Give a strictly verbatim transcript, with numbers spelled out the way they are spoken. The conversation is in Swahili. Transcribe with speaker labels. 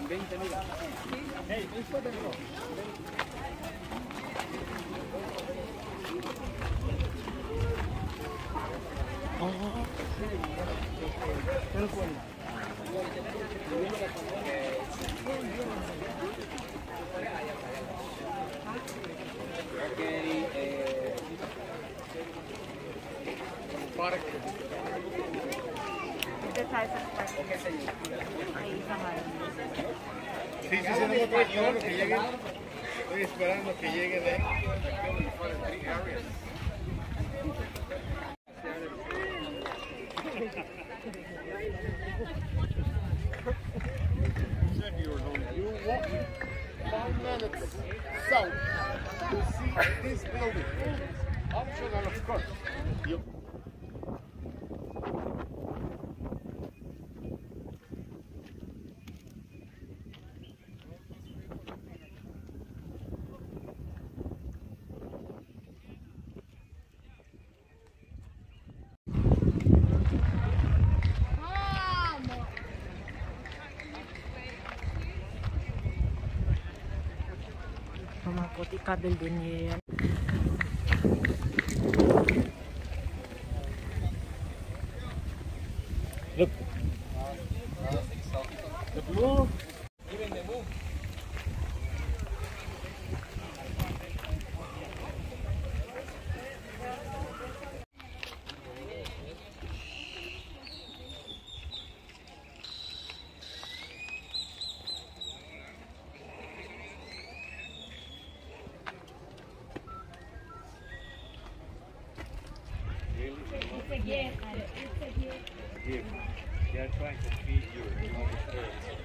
Speaker 1: veinte, mira. Hey, discúlpenlo. Oh. Pero cuál. Okay, eh, parque.
Speaker 2: Ito tayo sa park.
Speaker 1: Okay, señor.
Speaker 2: Ay, isa nga.
Speaker 3: Sí, sí, sí, no, esperando que lleguen. Estoy esperando que lleguen ahí. You walk five minutes south to see this building. Optional, of course. You
Speaker 2: Mga puti kabel din niya yan.
Speaker 1: Look. The blue. Even the moon.
Speaker 2: It's a gift. It's a gift.
Speaker 1: They are trying to feed you.